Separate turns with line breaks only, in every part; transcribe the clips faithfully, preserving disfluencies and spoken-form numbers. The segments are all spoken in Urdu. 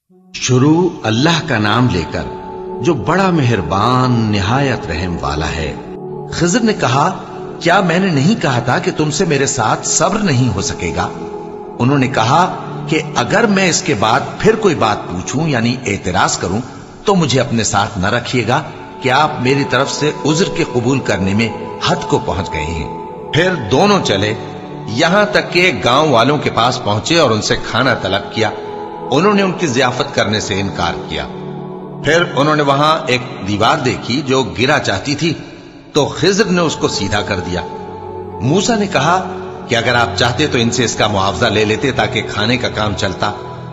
शुरू अल्लाह का नाम लेकर जो बड़ा मेहरबान निहायत रहम वाला है। खिज़र ने कहा, क्या मैंने नहीं कहा था कि तुमसे मेरे साथ सब्र नहीं हो सकेगा? उन्होंने कहा कि अगर मैं इसके बाद फिर कोई बात पूछूं यानी एतराज करूं तो मुझे अपने साथ न रखिएगा कि आप मेरी तरफ से उज्र के कबूल करने में हद को पहुंच गए हैं। फिर दोनों चले, यहां तक कि गांव वालों के पास पहुंचे और उनसे खाना तलब किया। उन्होंने उनकी जियाफत करने से इनकार किया। फिर उन्होंने वहां एक दीवार देखी जो गिरा चाहती थी, तो खिज़र ने उसको सीधा कर दिया। मूसा ने कहा कि अगर आप चाहते तो इनसे इसका मुआवजा ले लेते ताकि खाने का काम चलता।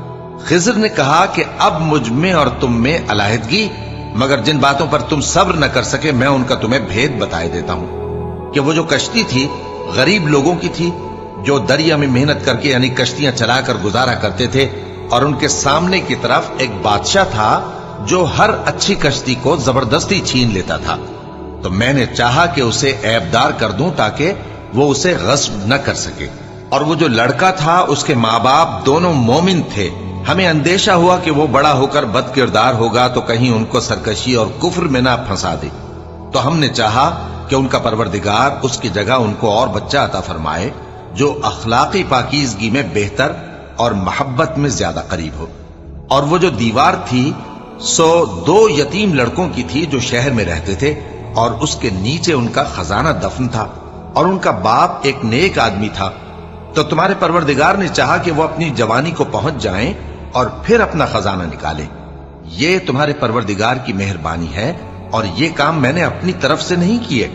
खिज़र ने कहा कि अब मुझ में और तुम में अलहदगी, मगर जिन बातों पर तुम सब्र न कर सके मैं उनका तुम्हें भेद बताए देता हूं कि वो जो कश्ती थी गरीब लोगों की थी जो दरिया में मेहनत करके यानी कश्तियां चलाकर गुजारा करते थे, और उनके सामने की तरफ एक बादशाह था जो हर अच्छी कश्ती को जबरदस्ती छीन लेता था। तो मैंने चाहा कि उसे ऐबदार कर दूं ताकि वो उसे गस्ब न कर सके। और वो जो लड़का था उसके माँ बाप दोनों मोमिन थे। हमें अंदेशा हुआ कि वो बड़ा होकर बदकिरदार होगा तो कहीं उनको सरकशी और कुफ्र में ना फंसा दे। तो हमने चाहा कि उनका परवरदिगार उसकी जगह उनको और बच्चा अता फरमाए जो अखलाकी पाकीज़गी में बेहतर और मोहब्बत में ज्यादा करीब हो। और वो जो दीवार थी सो दो यतीम लड़कों की थी जो शहर में रहते थे, और उसके नीचे उनका खजाना दफन था, और उनका बाप एक नेक आदमी था। तो तुम्हारे परवरदिगार ने चाहा कि वो अपनी जवानी को पहुंच जाएं और फिर अपना खजाना निकाले। ये तुम्हारे परवरदिगार की मेहरबानी है, और ये काम मैंने अपनी तरफ से नहीं किए।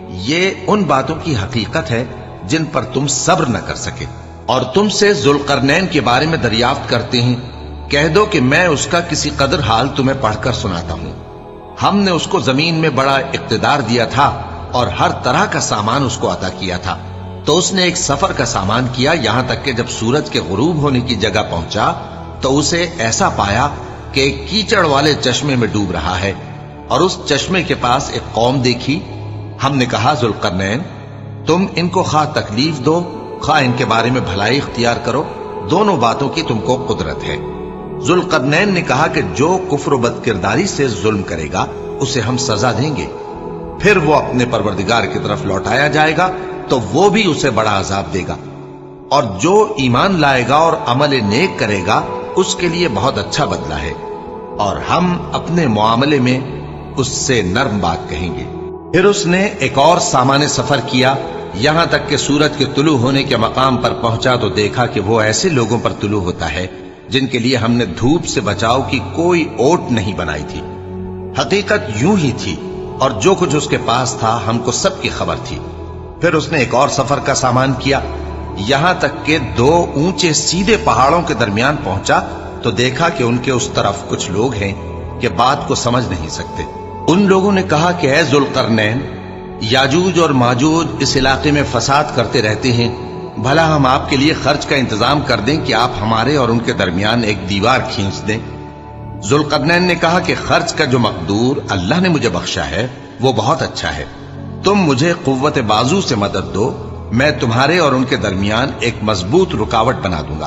ये उन बातों की हकीकत है जिन पर तुम सब्र न कर सके। और तुमसे जुल्करनैन के बारे में दरियाफ्त करते हैं, कह दो कि मैं उसका किसी कदर हाल तुम्हें पढ़कर सुनाता हूं। हमने उसको जमीन में बड़ा इक्तदार दिया था और हर तरह का सामान उसको अता किया था। तो उसने एक सफर का सामान किया, यहां तक कि जब सूरज के गुरूब होने की जगह पहुंचा तो उसे ऐसा पाया कि एक कीचड़ वाले चश्मे में डूब रहा है, और उस चश्मे के पास एक कौम देखी। हमने कहा, जुल्करनैन, तुम इनको खा तकलीफ दो खा इनके बारे में भलाई इख्तियार करो, दोनों बातों की तुमको कुदरत है। जुल्करनैन ने कहा कि जो कुफ्र बदकिरदारी से जुल्म करेगा उसे हम सजा देंगे। फिर वो अपने परवरदिगार की तरफ लौटाया जाएगा तो वो भी उसे बड़ा अजाब देगा, और जो ईमान लाएगा और अमल नेक करेगा उसके लिए बहुत अच्छा बदला है, और हम अपने मुआमले में उससे नर्म बात कहेंगे। फिर उसने एक और सामान्य सफर किया, यहां तक कि सूरज के तुलू होने के मकाम पर पहुंचा तो देखा कि वो ऐसे लोगों पर तुलू होता है जिनके लिए हमने धूप से बचाव की कोई ओट नहीं बनाई थी। हकीकत यूं ही थी, और जो कुछ उसके पास था हमको सबकी खबर थी। फिर उसने एक और सफर का सामान किया, यहां तक कि दो ऊंचे सीधे पहाड़ों के दरमियान पहुंचा तो देखा कि उनके उस तरफ कुछ लोग हैं कि बात को समझ नहीं सकते। उन लोगों ने कहा कि ऐ जुल्करनैन, याजूज और माजूज इस इलाके में फसाद करते रहते हैं, भला हम आपके लिए खर्च का इंतजाम कर दें कि आप हमारे और उनके दरमियान एक दीवार खींच दें। जुल्करनैन ने कहा कि खर्च का जो मकदूर अल्लाह ने मुझे बख्शा है वो बहुत अच्छा है। तुम मुझे कुव्वत बाजू से मदद दो, मैं तुम्हारे और उनके दरमियान एक मजबूत रुकावट बना दूंगा।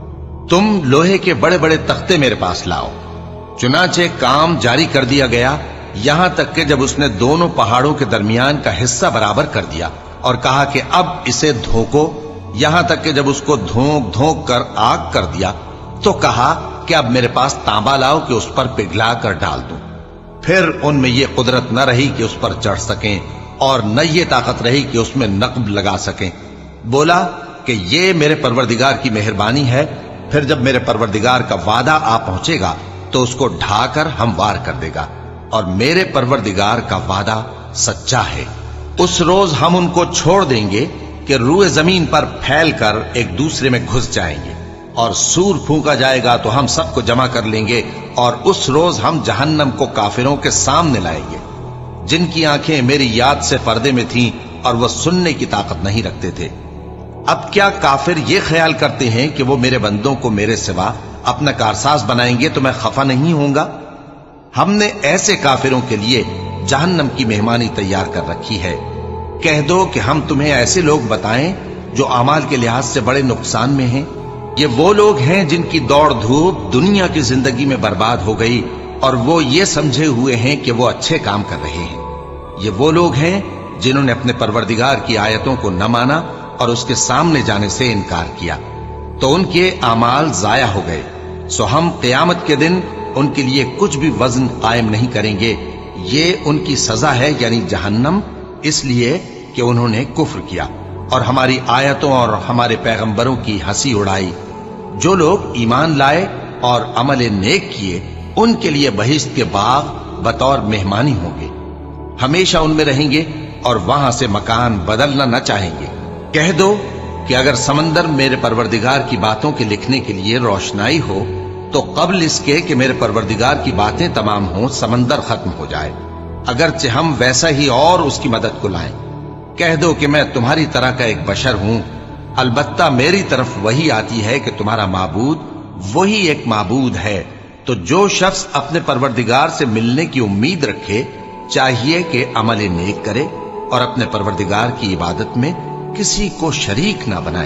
तुम लोहे के बड़े बड़े तख्ते मेरे पास लाओ। चुनाचे काम जारी कर दिया गया, यहां तक कि जब उसने दोनों पहाड़ों के दरमियान का हिस्सा बराबर कर दिया और कहा कि अब इसे धोको, यहां तक कि जब उसको धोंक धोंक कर आग कर दिया तो कहा कि अब मेरे पास तांबा लाओ कि उस पर पिघला कर डाल दूं। फिर उनमें यह कुदरत न रही कि उस पर चढ़ सकें और न ये ताकत रही कि उसमें नक्ब लगा सकें। बोला कि ये मेरे परवरदिगार की मेहरबानी है। फिर जब मेरे परवरदिगार का वादा आ पहुंचेगा तो उसको ढाकर हमवार कर देगा, और मेरे परवरदिगार का वादा सच्चा है। उस रोज हम उनको छोड़ देंगे कि रूए जमीन पर फैलकर एक दूसरे में घुस जाएंगे, और सूर फूंका जाएगा तो हम सबको जमा कर लेंगे, और उस रोज हम जहन्नम को काफिरों के सामने लाएंगे जिनकी आंखें मेरी याद से पर्दे में थीं और वह सुनने की ताकत नहीं रखते थे। अब क्या काफिर ये ख्याल करते हैं कि वो मेरे बंदों को मेरे सिवा अपना कारसाज बनाएंगे तो मैं खफा नहीं होऊंगा? हमने ऐसे काफिरों के लिए जहन्नम की मेहमानी तैयार कर रखी है। कह दो कि हम तुम्हें ऐसे लोग बताएं जो अमाल के लिहाज से बड़े नुकसान में हैं। یہ وہ لوگ ہیں جن کی دوڑ دھوپ دنیا کی زندگی میں برباد ہو گئی اور وہ یہ سمجھے ہوئے ہیں کہ وہ اچھے کام کر رہے ہیں۔ یہ وہ لوگ ہیں جنہوں نے اپنے پروردگار کی آیتوں کو نہ مانا اور اس کے سامنے جانے سے انکار کیا، تو ان کے اعمال ضائع ہو گئے۔ سو ہم قیامت کے دن ان کے لیے کچھ بھی وزن قائم نہیں کریں گے۔ یہ ان کی سزا ہے، یعنی جہنم، اس لیے کہ انہوں نے کفر کیا اور ہماری آیتوں اور ہمارے پیغمبروں کی ہنسی اڑائی۔ جو لوگ ایمان لائے اور عمل نیک کیے ان کے لیے بہشت کے باغ بطور مہمانی ہوں گے، ہمیشہ ان میں رہیں گے اور وہاں سے مکان بدلنا نہ چاہیں گے۔ کہہ دو کہ اگر سمندر میرے پروردگار کی باتوں کے لکھنے کے لیے روشنائی ہو تو قبل اس کے کہ میرے پروردگار کی باتیں تمام ہوں سمندر ختم ہو جائے، اگرچہ ہم ویسا ہی اور اس کی مدد کو لائیں۔ کہہ دو کہ میں تمہاری طرح کا ایک بشر ہوں، البتہ میری طرف وہی آتی ہے کہ تمہارا معبود وہی ایک معبود ہے۔ تو جو شخص اپنے پروردگار سے ملنے کی امید رکھے چاہیے کہ عمل نیک کرے اور اپنے پروردگار کی عبادت میں کسی کو شریک نہ بنائے۔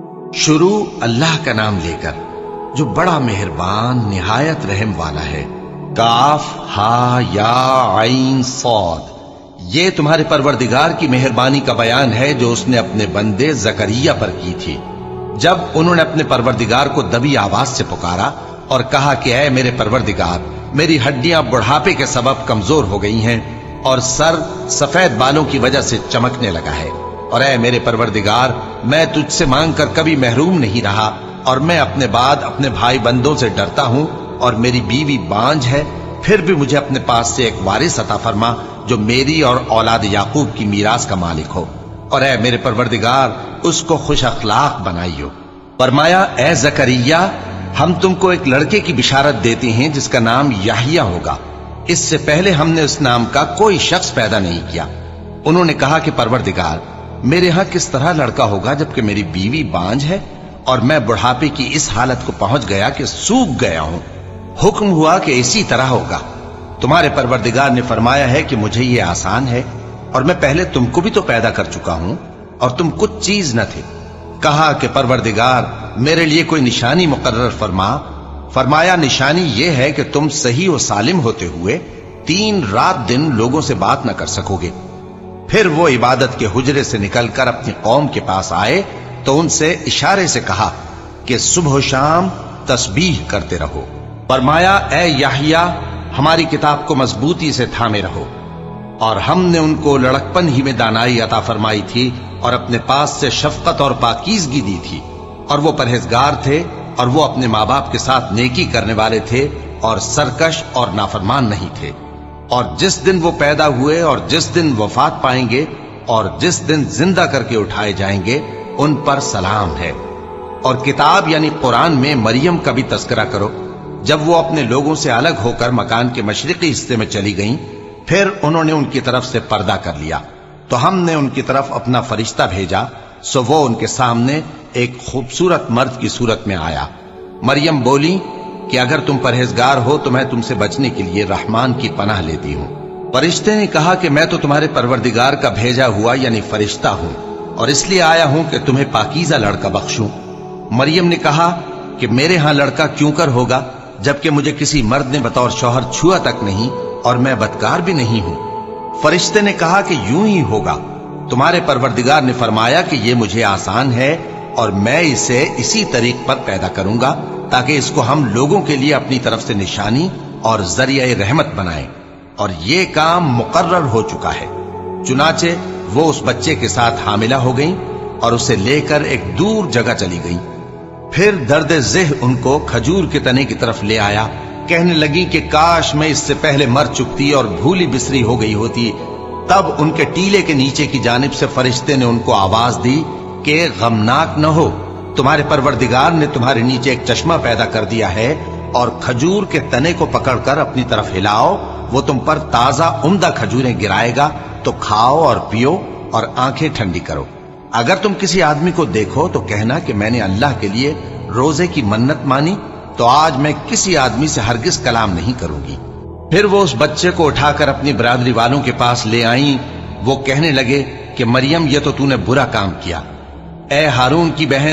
شروع اللہ کا نام لے کر جو بڑا مہربان نہایت رحم والا ہے۔ کاف ہا یا عین صاد، یہ تمہارے پروردگار کی مہربانی کا بیان ہے جو اس نے اپنے بندے زکریا پر کی تھی، جب انہوں نے اپنے پروردگار کو دبی آواز سے پکارا اور کہا کہ اے میرے پروردگار، میری ہڈیاں بڑھاپے کے سبب کمزور ہو گئی ہیں اور سر سفید بالوں کی وجہ سے چمکنے لگا ہے، اور اے میرے پروردگار، میں تجھ سے مانگ کر کبھی محروم نہیں رہا اور میں اپنے بعد اپنے بھائی بندوں سے ڈرتا ہوں اور میری بیوی بانجھ ہے، پھر بھی مجھے اپنے پاس سے ایک وارث عطا فرما جو میری اور اولاد یعقوب کی میراث کا مالک ہو، اور اے میرے پروردگار اس کو خوش اخلاق بنائیو۔ فرمایا اے زکریا، ہم تم کو ایک لڑکے کی بشارت دیتے ہیں جس کا نام یحییٰ ہوگا، اس سے پہلے ہم نے اس نام کا کوئی شخص پیدا نہیں کیا۔ انہوں نے کہا کہ پروردگار، میرے ہاں کس طرح لڑکا ہوگا جبکہ میری بیوی بانجھ ہے اور میں بڑھاپے کی اس حالت کو پہنچ گیا کہ سوکھ گیا ہوں۔ حکم ہوا کہ اسی طرح ہوگا۔ تمہارے پروردگار نے فرمایا ہے کہ مجھے یہ آسان ہے اور میں پہلے تم کو بھی تو پیدا کر چکا ہوں اور تم کچھ چیز نہ تھے۔ کہا کہ پروردگار میرے لیے کوئی نشانی مقرر فرما۔ فرمایا نشانی یہ ہے کہ تم صحیح و سالم ہوتے ہوئے تین رات دن لوگوں سے بات نہ کر سکو گے۔ پھر وہ عبادت کے حجرے سے نکل کر اپنی قوم کے پاس آئے تو ان سے اشارے سے کہا کہ صبح و شام تسبیح کرتے رہو۔ فرمایا اے یحییٰ، ہماری کتاب کو مضبوطی سے تھامے رہو، اور ہم نے ان کو لڑکپن ہی میں دانائی عطا فرمائی تھی اور اپنے پاس سے شفقت اور پاکیزگی دی تھی، اور وہ پرہیزگار تھے اور وہ اپنے ماں باپ کے ساتھ نیکی کرنے والے تھے اور سرکش اور نافرمان نہیں تھے۔ اور جس دن وہ پیدا ہوئے اور جس دن وفات پائیں گے اور جس دن زندہ کر کے اٹھائے جائیں گے ان پر سلام ہے۔ اور کتاب یعنی قرآن میں مریم کا بھی تذکرہ کرو، جب وہ اپنے لوگوں سے الگ ہو کر مکان کے مشرقی حصے میں چلی گئیں، پھر انہوں نے ان کی طرف سے پردہ کر لیا تو ہم نے ان کی طرف اپنا فرشتہ بھیجا، سو وہ ان کے سامنے ایک خوبصورت مرد کی صورت میں آیا۔ مریم بولی کہ اگر تم پرہیزگار ہو تو میں تم سے بچنے کے لیے رحمان کی پناہ لیتی ہوں۔ فرشتے نے کہا کہ میں تو تمہارے پروردگار کا بھیجا ہوا یعنی فرشتہ ہوں اور اس لیے آیا ہوں کہ تمہیں پاکیزہ لڑکا بخشوں۔ مریم نے کہا کہ میرے ہاں لڑکا کیوں کر ہوگا جبکہ مجھے کسی مرد نے بطور شوہر چھوا تک نہیں اور میں بدکار بھی نہیں ہوں۔ فرشتے نے کہا کہ یوں ہی ہوگا۔ تمہارے پروردگار نے فرمایا کہ یہ مجھے آسان ہے اور میں اسے اسی طریق پر پیدا کروں گا تاکہ اس کو ہم لوگوں کے لیے اپنی طرف سے نشانی اور ذریعہ رحمت بنائیں، اور یہ کام مقرر ہو چکا ہے۔ چنانچہ وہ اس بچے کے ساتھ حاملہ ہو گئیں اور اسے لے کر ایک دور جگہ چلی گئیں۔ پھر درد ذہ ان کو کھجور کے تنے کی طرف لے آیا، کہنے لگی کہ کاش میں اس سے پہلے مر چکتی اور بھولی بسری ہو گئی ہوتی۔ تب ان کے ٹیلے کے نیچے کی جانب سے فرشتے نے ان کو آواز دی کہ غمناک نہ ہو، تمہارے پروردگار نے تمہارے نیچے ایک چشمہ پیدا کر دیا ہے، اور کھجور کے تنے کو پکڑ کر اپنی طرف ہلاؤ، وہ تم پر تازہ عمدہ کھجوریں گرائے گا، تو کھاؤ اور پیو اور آنکھیں ٹھنڈی کرو۔ اگر تم کسی آدمی کو دیکھو تو کہنا کہ میں نے اللہ کے لیے روزے کی منت مانی، تو آج میں کسی آدمی سے ہرگز کلام نہیں کروں گی۔ پھر وہ اس بچے کو اٹھا کر اپنی برادری والوں کے پاس لے آئیں۔ وہ کہنے لگے کہ مریم یہ تو تو نے برا کام کیا، اے ہارون کی بہن،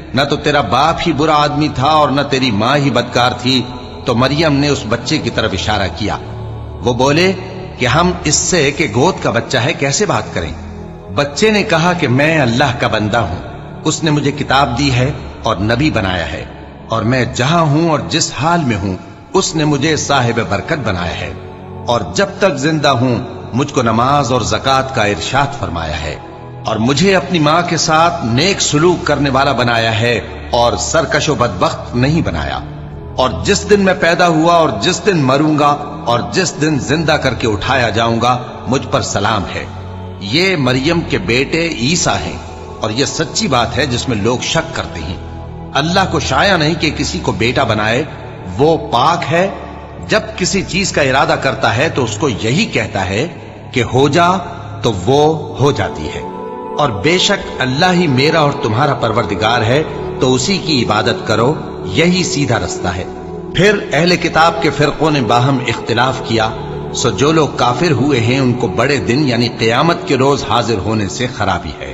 न तो तेरा बाप ही बुरा आदमी था और न तेरी माँ ही बदकार थी। तो मरियम ने उस बच्चे की तरफ इशारा किया। वो बोले कि हम इससे कि गोद का बच्चा है कैसे बात करें। बच्चे ने कहा कि मैं अल्लाह का बंदा हूं, उसने मुझे किताब दी है और नबी बनाया है, और मैं जहां हूं और जिस हाल में हूं उसने मुझे साहिब बरकत बनाया है, और जब तक जिंदा हूं मुझको नमाज और ज़कात का इरशाद फरमाया है, और मुझे अपनी माँ के साथ नेक सुलूक करने वाला बनाया है और सरकशो बदबख्त नहीं बनाया। और जिस दिन मैं पैदा हुआ और जिस दिन मरूंगा और जिस दिन जिंदा करके उठाया जाऊंगा मुझ पर सलाम है। ये मरियम के बेटे ईसा हैं, और ये सच्ची बात है जिसमें लोग शक करते हैं। अल्लाह को शाया नहीं कि किसी को बेटा बनाए, वो पाक है। जब किसी चीज का इरादा करता है तो उसको यही कहता है कि हो जा, तो वो हो जाती है। और बेशक अल्लाह ही मेरा और तुम्हारा परवरदिगार है, तो उसी की इबादत करो, यही सीधा रास्ता है। फिर अहले किताब के फिरकों ने बाहम इख्तिलाफ किया, सो जो लोग काफिर हुए हैं उनको बड़े दिन यानी क़यामत के रोज हाजिर होने से खराबी है।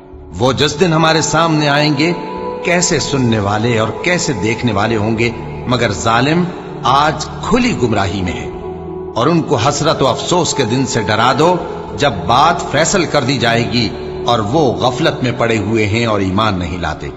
वो जिस दिन हमारे सामने आएंगे कैसे सुनने वाले और कैसे देखने वाले होंगे, मगर जालिम आज खुली गुमराही में है। और उनको हसरत व अफसोस के दिन से डरा दो जब बात फैसल कर दी जाएगी और वो गफलत में पड़े हुए हैं और ईमान नहीं लाते।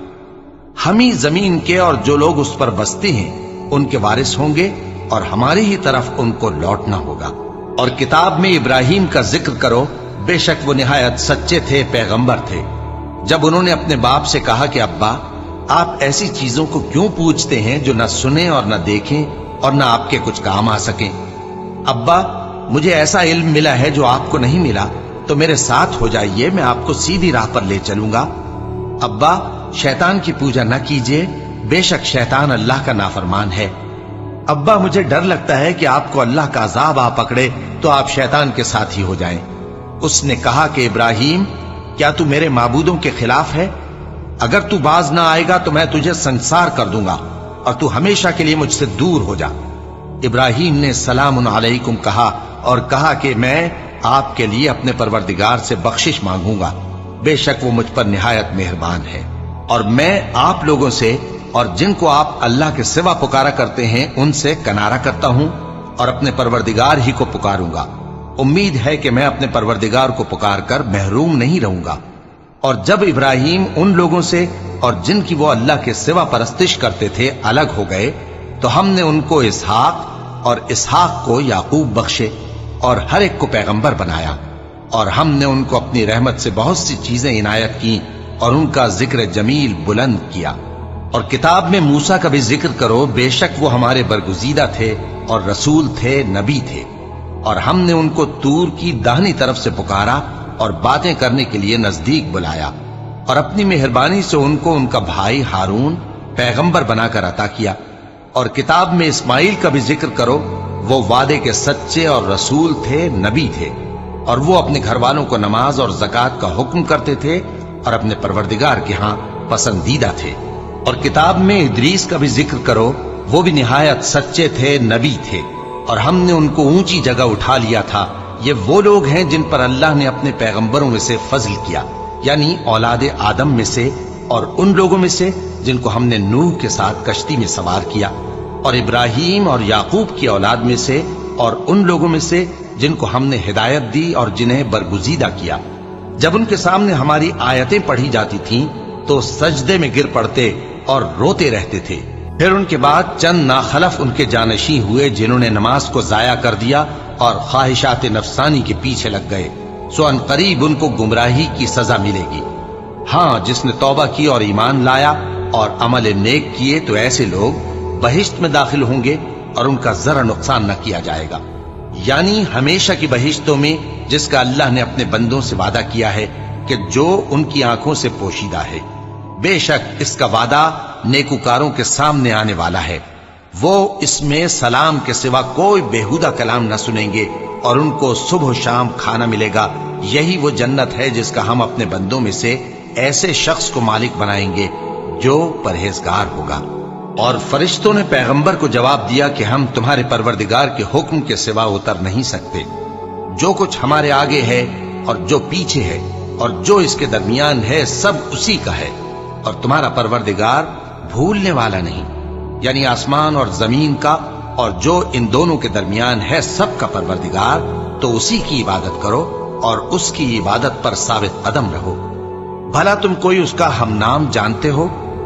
हम ही जमीन के और जो लोग उस पर बसते हैं उनके वारिस होंगे और हमारी ही तरफ उनको लौटना होगा। और किताब में इब्राहिम का जिक्र करो, बेशक वो निहायत सच्चे थे, पैगंबर थे। जब उन्होंने अपने बाप से कहा कि अब्बा, आप ऐसी चीजों को क्यों पूछते हैं जो न सुने और न देखें और न आपके कुछ काम आ सकें। अब्बा, मुझे ऐसा इल्म मिला है जो आपको नहीं मिला, तो मेरे साथ हो जाइए, मैं आपको सीधी राह पर ले चलूंगा। अब्बा, शैतान की पूजा न कीजिए, बेशक शैतान अल्लाह का नाफरमान है। अब्बा, मुझे डर लगता है कि आपको अल्लाह का अजाब आ पकड़े तो आप शैतान के साथ ही हो जाएं। उसने कहा कि इब्राहिम, क्या तू मेरे माबूदों के खिलाफ है? अगर तू बाज ना आएगा तो मैं तुझे संसार कर दूंगा और तू हमेशा के लिए मुझसे दूर हो जा। इब्राहिम ने सलामुन अलैकुम कहा और कहा कि मैं आपके लिए अपने परवरदिगार से बख्शिश मांगूंगा, बेशक वो मुझ पर निहायत मेहरबान है। और मैं आप लोगों से और जिनको आप अल्लाह के सिवा पुकारा करते हैं उनसे कनारा करता हूं और अपने परवरदिगार ही को पुकारूंगा। उम्मीद है कि मैं अपने परवरदिगार को पुकार कर महरूम नहीं रहूंगा। और जब इब्राहिम उन लोगों से और जिनकी वो अल्लाह के सिवा परस्तिश करते थे अलग हो गए, तो हमने उनको इसहाक और इसहाक को याकूब बख्शे और हर एक को पैगंबर बनाया। और हमने उनको अपनी रहमत से बहुत सी चीजें इनायत की और उनका जिक्र जमील बुलंद किया। और किताब में मूसा का भी जिक्र करो, बेशक वो हमारे बरगुजीदा थे और रसूल थे, नबी थे। और हमने उनको तूर की दाहिनी तरफ से पुकारा और बातें करने के लिए नजदीक बुलाया, और अपनी मेहरबानी से उनको उनका भाई हारून पैगंबर बनाकर अता किया। और किताब में इस्माइल का भी जिक्र करो, वो वादे के सच्चे और रसूल थे, नबी थे, और वो अपने घर वालों को नमाज और ज़कात का हुक्म करते थे और अपने परवरदिगार के यहाँ पसंदीदा थे। और किताब में इदरीस का भी जिक्र करो, वो भी निहायत सच्चे थे, नबी थे, और हमने उनको ऊंची जगह उठा लिया था। ये वो लोग हैं जिन पर अल्लाह ने अपने पैगंबरों में से फजल किया, यानी औलाद आदम में से, और उन लोगों में से जिनको हमने नूह के साथ कश्ती में सवार किया, और इब्राहिम और याकूब की औलाद में से, और उन लोगों में से जिनको हमने हिदायत दी और जिन्हें बरगुजीदा किया। जब उनके सामने हमारी आयतें पढ़ी जाती थीं तो सजदे में गिर पड़ते और रोते रहते थे। फिर उनके बाद चंद नाखलफ उनके जानशी हुए जिन्होंने नमाज को जाया कर दिया और ख्वाहिशात नफसानी के पीछे लग गए, सो अन करीब उनको गुमराही की सजा मिलेगी। हाँ, जिसने तौबा की और ईमान लाया और अमल नेक किए तो ऐसे लोग बहिश्त में दाखिल होंगे और उनका जरा नुकसान न किया जाएगा, यानी हमेशा की बहिश्तों में जिसका अल्लाह ने अपने बंदों से वादा किया है कि जो उनकी आंखों से पोशीदा है। बेशक इसका वादा नेकुकारों के सामने आने वाला है। वो इसमें सलाम के सिवा कोई बेहुदा कलाम न सुनेंगे और उनको सुबह शाम खाना मिलेगा। यही वो जन्नत है जिसका हम अपने बंदों में से ऐसे शख्स को मालिक बनाएंगे जो परहेजगार होगा। और फरिश्तों ने पैगंबर को जवाब दिया कि हम तुम्हारे परवरदिगार के हुक्म के सिवा उतर नहीं सकते। जो कुछ हमारे आगे है और जो पीछे है और जो इसके दरमियान है, सब उसी का है। और तुम्हारा परवरदिगार भूलने वाला नहीं, यानी आसमान और जमीन का और जो इन दोनों के दरमियान है सब का परवरदिगार, तो उसी की इबादत करो और उसकी इबादत पर साबित कदम रहो। भला तुम कोई उसका हम नाम जानते हो?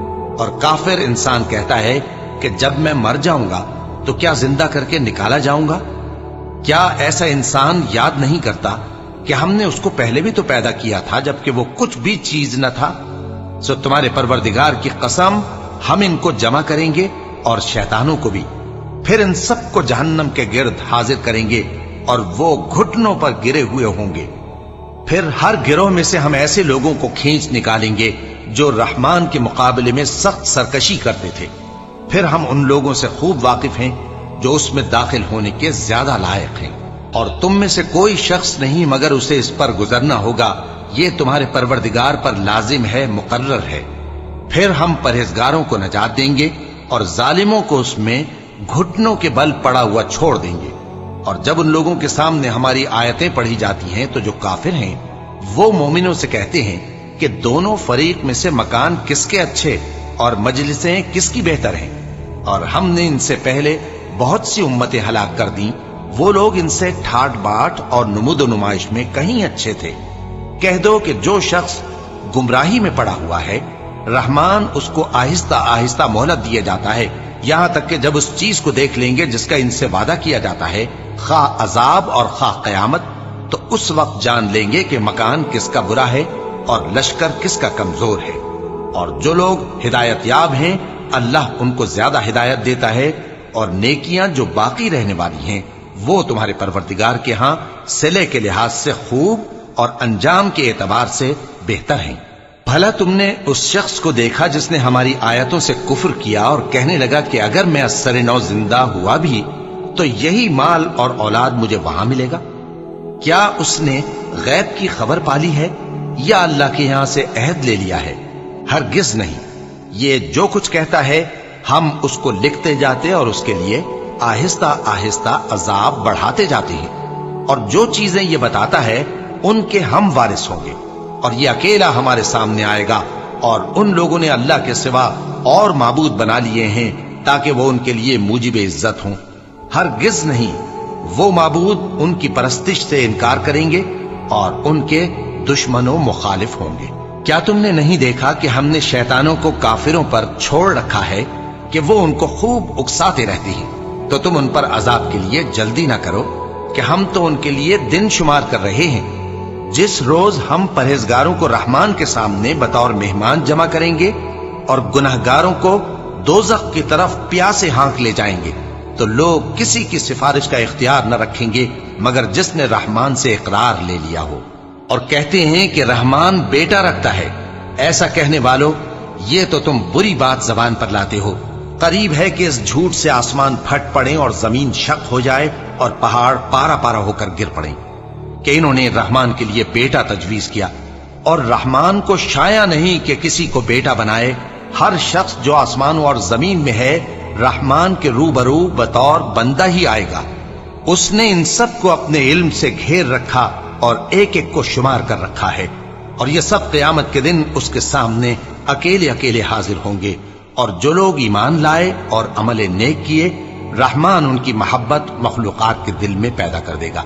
और काफिर इंसान कहता है कि जब मैं मर जाऊंगा तो क्या जिंदा करके निकाला जाऊंगा? क्या ऐसा इंसान याद नहीं करता कि हमने उसको पहले भी तो पैदा किया था जबकि वो कुछ भी चीज न था? सो तुम्हारे परवरदिगार की कसम, हम इनको जमा करेंगे और शैतानों को भी, फिर इन सबको जहन्नम के गिर्द हाजिर करेंगे और वो घुटनों पर गिरे हुए होंगे। फिर हर गिरोह में से हम ऐसे लोगों को खींच निकालेंगे जो रहमान के मुकाबले में सख्त सरकशी करते थे। फिर हम उन लोगों से खूब वाकिफ हैं जो उसमें दाखिल होने के ज्यादा लायक हैं, और तुम में से कोई शख्स नहीं मगर उसे इस पर गुजरना होगा। ये तुम्हारे परवरदिगार पर लाजिम है, मुकर्रर है। फिर हम परहेजगारों को नजात देंगे और जालिमों को उसमें घुटनों के बल पड़ा हुआ छोड़ देंगे। और जब उन लोगों के सामने हमारी आयतें पढ़ी जाती हैं तो जो काफिर हैं वो मोमिनों से कहते हैं कि दोनों फरीक में से मकान किसके अच्छे और मजलिसें किसकी बेहतर हैं। और हमने इनसे पहले बहुत सी उम्मतें हलाक कर दी, वो लोग इनसे ठाट बाट और नुमुद नुमाइश में कहीं अच्छे थे। कह दो कि जो शख्स गुमराही में पड़ा हुआ है, रहमान उसको आहिस्ता आहिस्ता मोहलत दिया जाता है, यहां तक कि जब उस चीज को देख लेंगे जिसका इनसे वादा किया जाता है, खा अजाब और खा कयामत, तो उस वक्त जान लेंगे कि मकान किसका बुरा है और लश्कर किसका कमजोर है। और जो लोग हिदायत याब हैं, अल्लाह उनको ज्यादा हिदायत देता है, और नेकियां जो बाकी रहने वाली हैं वो तुम्हारे परवरदिगार के यहां सिले के लिहाज से खूब और अंजाम के एतबार से बेहतर हैं। भला तुमने उस शख्स को देखा जिसने हमारी आयतों से कुफ्र किया और कहने लगा कि अगर मैं अस्सर नौ जिंदा हुआ भी तो यही माल और औलाद मुझे वहां मिलेगा? क्या उसने गैब की खबर पाली है या अल्लाह के यहां से अहद ले लिया है? हरगिज नहीं। ये जो कुछ कहता है हम उसको लिखते जाते और उसके लिए आहिस्ता आहिस्ता अजाब बढ़ाते जाते हैं। और जो चीजें ये बताता है उनके हम वारिस होंगे, और ये अकेला हमारे सामने आएगा। और उन लोगों ने अल्लाह के सिवा और माबूद बना लिए हैं ताकि वो उनके लिए मूजिब इज्जत हों। हरगिज नहीं, वो माबूद उनकी परस्तिश से इनकार करेंगे और उनके दुश्मनों मुखालिफ होंगे। क्या तुमने नहीं देखा कि हमने शैतानों को काफिरों पर छोड़ रखा है कि वो उनको खूब उकसाते रहते हैं? तो तुम उन पर अजाब के लिए जल्दी ना करो कि हम तो उनके लिए दिन शुमार कर रहे हैं। जिस रोज हम परहेजगारों को रहमान के सामने बतौर मेहमान जमा करेंगे और गुनहगारों को दोज़ख की तरफ प्यासे हाँक ले जाएंगे, तो लोग किसी की सिफारिश का इख्तियार न रखेंगे मगर जिसने रहमान से इकरार ले लिया हो। और कहते हैं कि रहमान बेटा रखता है। ऐसा कहने वालों, ये तो तुम बुरी बात जबान पर लाते हो। करीब है कि इस झूठ से आसमान फट पड़े और जमीन शक हो जाए और पहाड़ पारा पारा होकर गिर पड़े कि इन्होंने रहमान के लिए बेटा तजवीज किया। और रहमान को शाया नहीं कि किसी को बेटा बनाए। हर शख्स जो आसमानों और जमीन में है रहमान के रूबरू बतौर बंदा ही आएगा। उसने इन सब को अपने इल्म से घेर रखा और एक एक को शुमार कर रखा है। और ये सब क़यामत के दिन उसके सामने अकेले अकेले हाजिर होंगे। और जो लोग ईमान लाए और अमल नेक किए, रहमान उनकी मोहब्बत मखलूकात के दिल में पैदा कर देगा।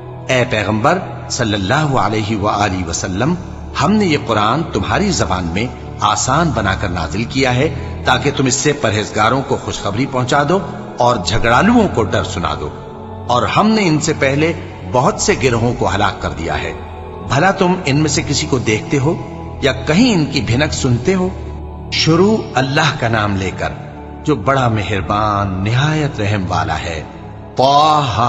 ए पैगंबर सल्लल्लाहु अलैहि वआलिहि वसल्लम, हमने ये कुरान तुम्हारी जबान में आसान बनाकर नाजिल किया है ताकि तुम इससे परहेजगारों को खुशखबरी पहुंचा दो और झगड़ालुओं को डर सुना दो। और हमने इनसे पहले बहुत से गिरोहों को हलाक कर दिया है। भला तुम इनमें से किसी को देखते हो या कहीं इनकी भिनक सुनते हो? शुरू अल्लाह का नाम लेकर जो बड़ा मेहरबान निहायत रहम वाला है। ताहा,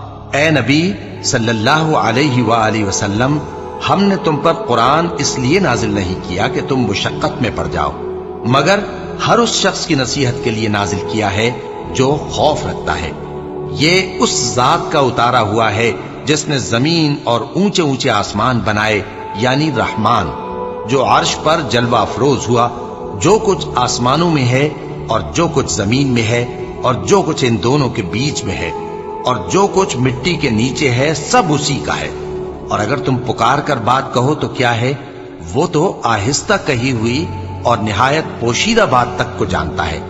ए नबी सल्लल्लाहु अलैहि वआलिहि वसल्लम, हमने तुम पर कुरान इसलिए नाजिल नहीं किया कि तुम मुशक्कत में पड़ जाओ, मगर हर उस शख्स की नसीहत के लिए नाजिल किया है जो खौफ रखता है। ये उस जात का उतारा हुआ है जिसने जमीन और ऊंचे ऊंचे आसमान बनाए, यानी रहमान, जो अर्श पर जलवा अफरोज हुआ। जो कुछ आसमानों में है और जो कुछ जमीन में है और जो कुछ इन दोनों के बीच में है और जो कुछ मिट्टी के नीचे है, सब उसी का है। और अगर तुम पुकार कर बात कहो तो क्या है, वो तो आहिस्ता कही हुई اور نہایت پوشیدہ بات تک کو جانتا ہے۔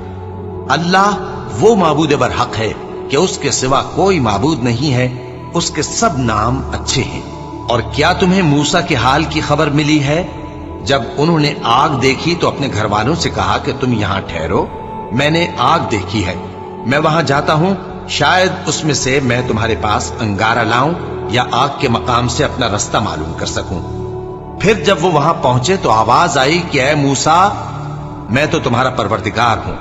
اللہ وہ معبود برحق ہے کہ اس کے سوا کوئی معبود نہیں ہے، اس کے سب نام اچھے ہیں۔ اور کیا تمہیں موسیٰ کے حال کی خبر ملی ہے؟ جب انہوں نے آگ دیکھی تو اپنے گھر والوں سے کہا کہ تم یہاں ٹھہرو، میں نے آگ دیکھی ہے، میں وہاں جاتا ہوں، شاید اس میں سے میں تمہارے پاس انگارہ لاؤں یا آگ کے مقام سے اپنا رستہ معلوم کر سکوں۔ پھر جب وہ وہاں پہنچے تو آواز آئی کہ اے موسیٰ، میں تو تمہارا پروردگار ہوں،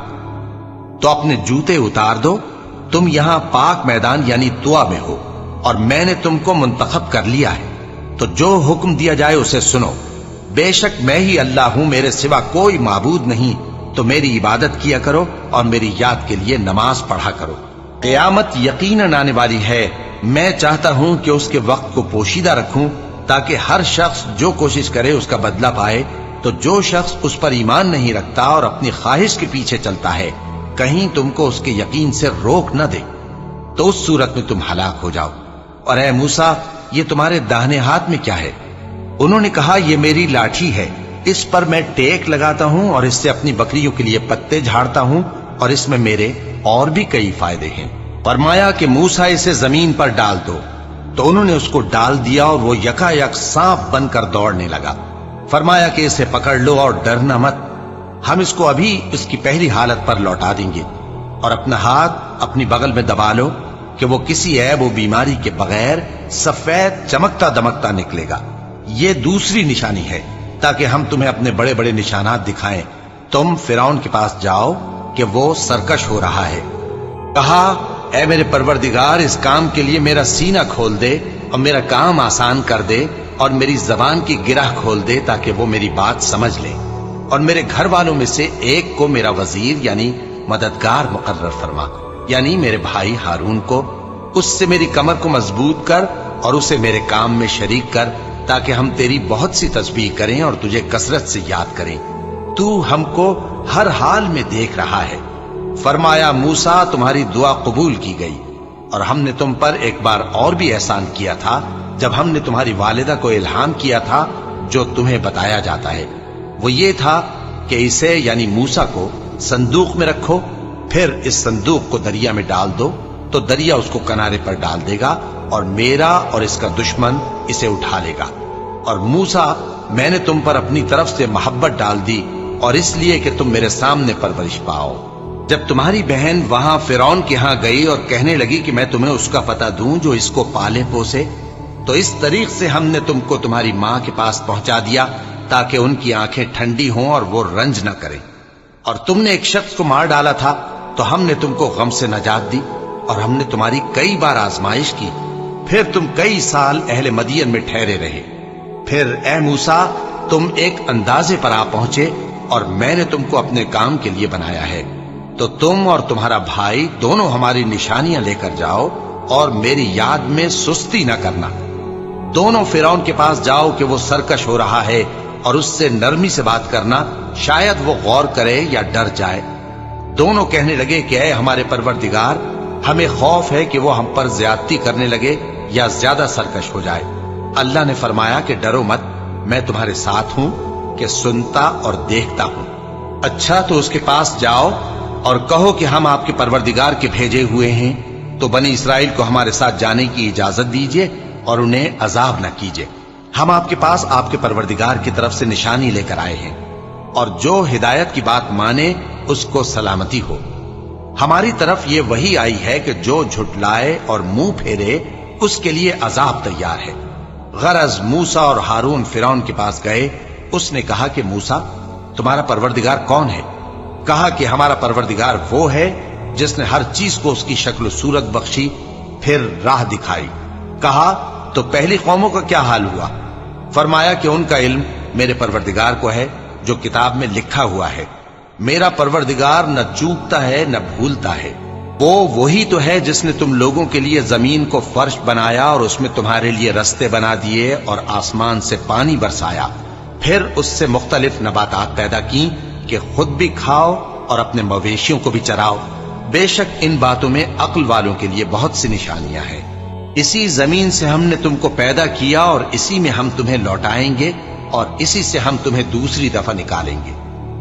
تو اپنے جوتے اتار دو، تم یہاں پاک میدان یعنی طوا میں ہو، اور میں نے تم کو منتخب کر لیا ہے، تو جو حکم دیا جائے اسے سنو۔ بے شک میں ہی اللہ ہوں، میرے سوا کوئی معبود نہیں، تو میری عبادت کیا کرو اور میری یاد کے لیے نماز پڑھا کرو۔ قیامت یقیناً آنے والی ہے، میں چاہتا ہوں کہ اس کے وقت کو پوشیدہ رکھوں تاکہ ہر شخص جو کوشش کرے اس کا بدلہ پائے، تو جو شخص اس پر ایمان نہیں رکھتا اور اپنی خواہش کے پیچھے چلتا ہے کہیں تم کو اس کے یقین سے روک نہ دے، تو اس صورت میں تم ہلاک ہو جاؤ۔ اور اے موسیٰ، یہ تمہارے داہنے ہاتھ میں کیا ہے؟ انہوں نے کہا یہ میری لاٹھی ہے، اس پر میں ٹیک لگاتا ہوں اور اس سے اپنی بکریوں کے لیے پتے جھاڑتا ہوں، اور اس میں میرے اور بھی کئی فائدے ہیں۔ فرمایا کہ موسیٰ اسے زمین پر ڈال دو، تو انہوں نے اس کو ڈال دیا اور وہ یکا یک سانپ بن کر دوڑنے لگا۔ فرمایا کہ اسے پکڑ لو اور ڈرنا مت، ہم اس کو ابھی اس کی پہلی حالت پر لوٹا دیں گے، اور اپنا ہاتھ اپنی بغل میں دبا لو کہ وہ کسی عیب و بیماری کے بغیر سفید چمکتا دمکتا نکلے گا۔ یہ دوسری نشانی ہے تاکہ ہم تمہیں اپنے بڑے بڑے نشانات دکھائیں۔ تم فرعون کے پاس جاؤ کہ وہ سرکش ہو رہا ہے۔ کہا اے میرے پروردگار، اس کام کے لیے میرا سینہ کھول دے اور میرا کام آسان کر دے، اور میری زبان کی گرہ کھول دے تاکہ وہ میری بات سمجھ لے، اور میرے گھر والوں میں سے ایک کو میرا وزیر یعنی مددگار مقرر فرما، یعنی میرے بھائی ہارون کو، اس سے میری کمر کو مضبوط کر اور اسے میرے کام میں شریک کر، تاکہ ہم تیری بہت سی تسبیح کریں اور تجھے کثرت سے یاد کریں، تو ہم کو ہر حال میں دیکھ رہا ہے۔ فرمایا موسیٰ، تمہاری دعا قبول کی گئی، اور ہم نے تم پر ایک بار اور بھی احسان کیا تھا جب ہم نے تمہاری والدہ کو الہام کیا تھا جو تمہیں بتایا جاتا ہے، وہ یہ تھا کہ اسے یعنی موسیٰ کو صندوق میں رکھو، پھر اس صندوق کو دریا میں ڈال دو، تو دریا اس کو کنارے پر ڈال دے گا، اور میرا اور اس کا دشمن اسے اٹھا لے گا۔ اور موسیٰ، میں نے تم پر اپنی طرف سے محبت ڈال دی، اور اس لیے کہ تم میرے سامنے پرورش پاؤ۔ جب تمہاری بہن وہاں فرعون کے ہاں گئی اور کہنے لگی کہ میں تمہیں اس کا پتہ دوں جو اس کو پالے پوسے، تو اس طریق سے ہم نے تم کو تمہاری ماں کے پاس پہنچا دیا تاکہ ان کی آنکھیں ٹھنڈی ہوں اور وہ رنج نہ کریں۔ اور تم نے ایک شخص کو مار ڈالا تھا تو ہم نے تم کو غم سے نجات دی، اور ہم نے تمہاری کئی بار آزمائش کی، پھر تم کئی سال اہل مدین میں ٹھہرے رہے۔ پھر اے موسیٰ، تم ایک اندازے پر آ پہنچے، اور میں نے تم کو اپنے کام کے لیے بنایا ہے، تو تم اور تمہارا بھائی دونوں ہماری نشانیاں لے کر جاؤ، اور میری یاد میں سستی نہ کرنا۔ دونوں فرعون کے پاس جاؤ کہ وہ سرکش ہو رہا ہے، اور اس سے نرمی سے بات کرنا، شاید وہ غور کرے یا ڈر جائے۔ دونوں کہنے لگے کہ اے ہمارے پروردگار، ہمیں خوف ہے کہ وہ ہم پر زیادتی کرنے لگے یا زیادہ سرکش ہو جائے۔ اللہ نے فرمایا کہ ڈرو مت، میں تمہارے ساتھ ہوں کہ سنتا اور دیکھتا ہوں۔ اچھا تو اس کے پاس جاؤ اور کہو کہ ہم آپ کے پروردگار کے بھیجے ہوئے ہیں، تو بنی اسرائیل کو ہمارے ساتھ جانے کی اجازت دیجیے اور انہیں عذاب نہ کیجیے۔ ہم آپ کے پاس آپ کے پروردگار کی طرف سے نشانی لے کر آئے ہیں، اور جو ہدایت کی بات مانے اس کو سلامتی ہو۔ ہماری طرف یہ وحی آئی ہے کہ جو جھٹلائے اور منہ پھیرے اس کے لیے عذاب تیار ہے۔ غرض موسیٰ اور ہارون فرعون کے پاس گئے، اس نے کہا کہ موسیٰ، تمہارا پروردگار کون ہے؟ کہا کہ ہمارا پروردگار وہ ہے جس نے ہر چیز کو اس کی شکل و صورت بخشی، پھر راہ دکھائی۔ کہا تو پہلی قوموں کا کیا حال ہوا؟ فرمایا کہ ان کا علم میرے پروردگار کو ہے جو کتاب میں لکھا ہوا ہے۔ میرا پروردگار نہ چوکتا ہے نہ بھولتا ہے۔ وہ وہی تو ہے جس نے تم لوگوں کے لیے زمین کو فرش بنایا اور اس میں تمہارے لیے رستے بنا دیے اور آسمان سے پانی برسایا، پھر اس سے مختلف نباتات پیدا کی کہ خود بھی کھاؤ اور اپنے مویشیوں کو بھی چراؤ۔ بے شک ان باتوں میں عقل والوں کے لیے بہت سی نشانیاں ہیں۔ اسی زمین سے ہم نے تم کو پیدا کیا اور اسی میں ہم تمہیں لوٹائیں گے اور اسی سے ہم تمہیں دوسری دفعہ نکالیں گے۔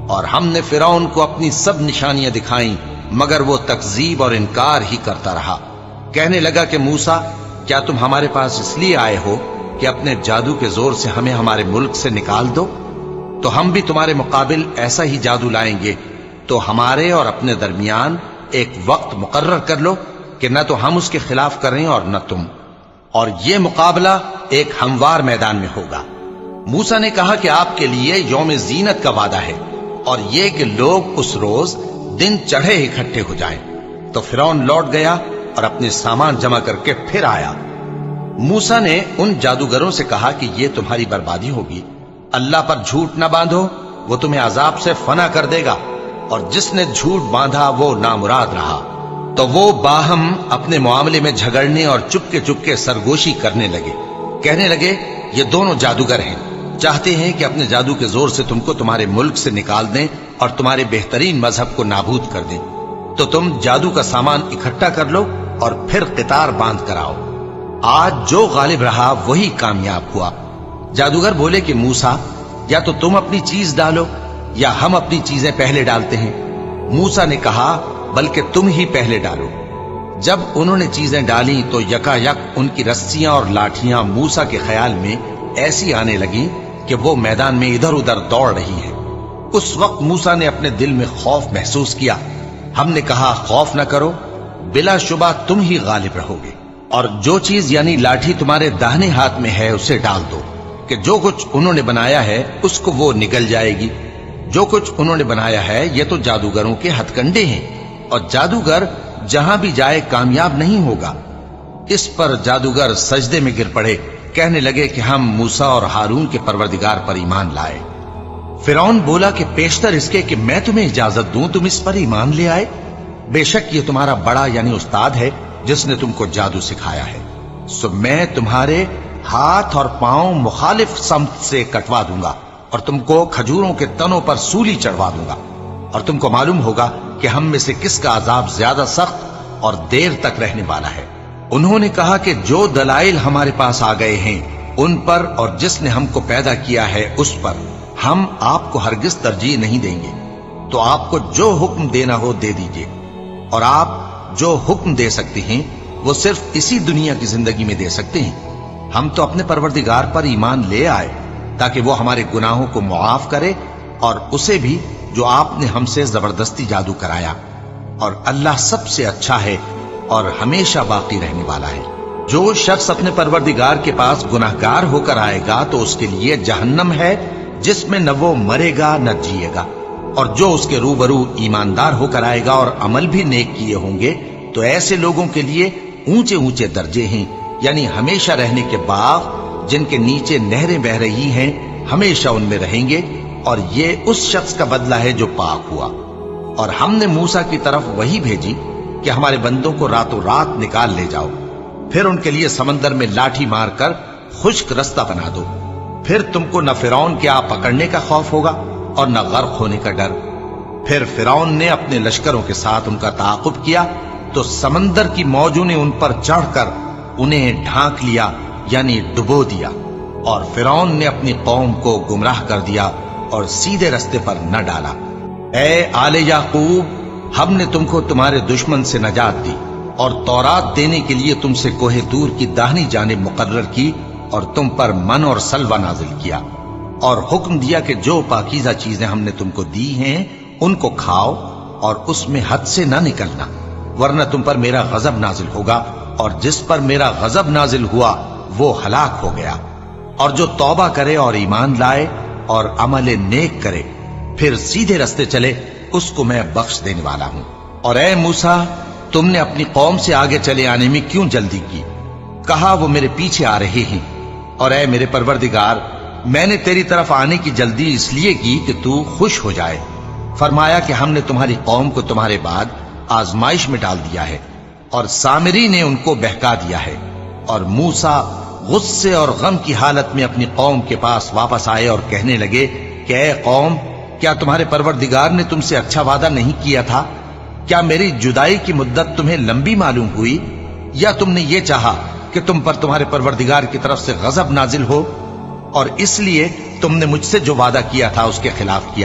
اور ہم نے فرعون کو اپنی سب نشانیاں دکھائیں مگر وہ تکذیب اور انکار ہی کرتا رہا۔ کہنے لگا کہ موسیٰ، کیا تم ہمارے پاس اس لیے آئے ہو کہ اپنے جادو کے زور سے ہمیں ہمارے ملک سے نکال دو؟ تو ہم بھی تمہارے مقابل ایسا ہی جادو لائیں گے، تو ہمارے اور اپنے درمیان ایک وقت مقرر کر لو کہ نہ تو ہم اس کے خلاف کریں اور نہ تم، اور یہ مقابلہ ایک ہموار میدان میں ہوگا۔ موسیٰ نے کہا کہ آپ کے لیے یوم زینت کا وعدہ ہے، اور یہ کہ لوگ اس روز دن چڑھے اکٹھے ہو جائیں۔ تو فرعون لوٹ گیا اور اپنے سامان جمع کر کے پھر آیا۔ موسیٰ نے ان جادوگروں سے کہا کہ یہ تمہاری بربادی ہوگی، اللہ پر جھوٹ نہ باندھو، وہ تمہیں عذاب سے فنا کر دے گا، اور جس نے جھوٹ باندھا وہ نامراد رہا۔ تو وہ باہم اپنے معاملے میں جھگڑنے اور چپکے چپکے سرگوشی کرنے لگے۔ کہنے لگے، یہ دونوں جادوگر ہیں، چاہتے ہیں کہ اپنے جادو کے زور سے تم کو تمہارے ملک سے نکال دیں اور تمہارے بہترین مذہب کو نابود کر دیں۔ تو تم جادو کا سامان اکٹھا کر لو اور پھر قطار باندھ کر آؤ۔ آج جو غالب رہا وہی کامیاب ہوا۔ جادوگر بولے کہ موسیٰ، یا تو تم اپنی چیز ڈالو یا ہم اپنی چیزیں پہلے ڈالتے ہیں۔ موسیٰ نے کہا، بلکہ تم ہی پہلے ڈالو۔ جب انہوں نے چیزیں ڈالی تو یکا یک ان کی رسیاں اور لاٹھیاں موسیٰ کے خیال میں ایسی آنے لگیں کہ وہ میدان میں ادھر ادھر دوڑ رہی ہیں۔ اس وقت موسیٰ نے اپنے دل میں خوف محسوس کیا۔ ہم نے کہا، خوف نہ کرو، بلا شبہ تم ہی غالب رہو گے، اور جو چیز یعنی لاٹھی تمہارے داہنے ہاتھ میں ہے اسے ڈال دو، کہ جو کچھ انہوں نے بنایا ہے اس کو وہ نگل جائے گی۔ جو کچھ انہوں نے بنایا ہے یہ تو جادوگروں کے ہتھ کنڈے ہیں، اور جادوگر جہاں بھی جائے کامیاب نہیں ہوگا۔ اس پر جادوگر سجدے میں گر پڑے، کہنے لگے کہ ہم موسیٰ اور ہارون کے پروردگار پر ایمان لائے۔ فرعون بولا کہ پیشتر اس کے کہ میں تمہیں اجازت دوں تم اس پر ایمان لے آئے؟ بے شک یہ تمہارا بڑا یعنی استاد ہے جس نے تم کو جادو سکھایا ہے، سو میں تمہارے ہاتھ اور پاؤں مخالف سمت سے کٹوا دوں گا، اور تم کو کھجوروں کے تنوں پر سولی چڑھوا دوں گا، اور تم کو معلوم ہوگا کہ ہم میں سے کس کا عذاب زیادہ سخت اور دیر تک رہنے والا ہے۔ انہوں نے کہا کہ جو دلائل ہمارے پاس آ گئے ہیں ان پر اور جس نے ہم کو پیدا کیا ہے اس پر ہم آپ کو ہرگز ترجیح نہیں دیں گے، تو آپ کو جو حکم دینا ہو دے دیجئے، اور آپ جو حکم دے سکتے ہیں وہ صرف اسی دنیا کی زندگی میں دے سکتے ہیں۔ ہم تو اپنے پروردگار پر ایمان لے آئے تاکہ وہ ہمارے گناہوں کو معاف کرے، اور اسے بھی جو آپ نے ہم سے زبردستی جادو کرایا، اور اللہ سب سے اچھا ہے اور ہمیشہ باقی رہنے والا ہے۔ جو شخص اپنے پروردگار کے پاس گناہگار ہو کر آئے گا تو اس کے لیے جہنم ہے جس میں نہ وہ مرے گا نہ جیے گا، اور جو اس کے روبرو ایماندار ہو کر آئے گا اور عمل بھی نیک کیے ہوں گے تو ایسے لوگوں کے لیے اونچے اونچے درجے ہیں، یعنی ہمیشہ رہنے کے باغ جن کے نیچے نہریں بہ رہی ہیں، ہمیشہ ان میں رہیں گے، اور یہ اس شخص کا بدلہ ہے جو پاک ہوا۔ اور ہم نے موسیٰ کی طرف وہی بھیجی کہ ہمارے بندوں کو راتوں رات نکال لے جاؤ، پھر ان کے لیے سمندر میں لاٹھی مار کر خشک رستہ بنا دو، پھر تم کو نہ فرعون کے آ پکڑنے کا خوف ہوگا اور نہ غرق ہونے کا ڈر۔ پھر فرعون نے اپنے لشکروں کے ساتھ ان کا تعاقب کیا تو سمندر کی موجوں نے ان پر چڑھ کر انہیں ڈھانک لیا، یعنی ڈبو دیا، اور فرعون نے اپنی قوم کو گمراہ کر دیا اور سیدھے رستے پر نہ ڈالا۔ اے آل یعقوب، ہم نے تم کو تمہارے دشمن سے نجات دی اور تورات دینے کے لیے تم سے کوہ طور کی داہنی جانب مقرر کی، اور تم پر من اور سلوہ نازل کیا، اور حکم دیا کہ جو پاکیزہ چیزیں ہم نے تم کو دی ہیں ان کو کھاؤ اور اس میں حد سے نہ نکلنا، ورنہ تم پر میرا غضب نازل ہوگا، اور جس پر میرا غضب نازل ہوا وہ ہلاک ہو گیا۔ اور جو توبہ کرے اور ایمان لائے اور عمل نیک کرے پھر سیدھے رستے چلے اس کو میں بخش دینے والا ہوں۔ اور اے موسیٰ، تم نے اپنی قوم سے آگے چلے آنے میں کیوں جلدی کی؟ کہا وہ میرے پیچھے آ رہے ہیں۔ اور اے میرے پروردگار، میں نے تیری طرف آنے کی جلدی اس لیے کی کہ تو خوش ہو جائے۔ فرمایا کہ ہم نے تمہاری قوم کو تمہارے بعد آزمائش میں ڈال دیا ہے، اور سامری نے ان کو بہکا دیا ہے۔ اور موسیٰ غصے اور غم کی حالت میں اپنی قوم کے پاس واپس آئے اور کہنے لگے کہ اے قوم، کیا تمہارے پروردگار نے تم سے اچھا وعدہ نہیں کیا تھا؟ کیا میری جدائی کی مدت تمہیں لمبی معلوم ہوئی، یا تم نے یہ چاہا کہ تم پر تمہارے پروردگار کی طرف سے غضب نازل ہو، اور اس لیے تم نے مجھ سے جو وعدہ کیا تھا اس کے خلاف کیا؟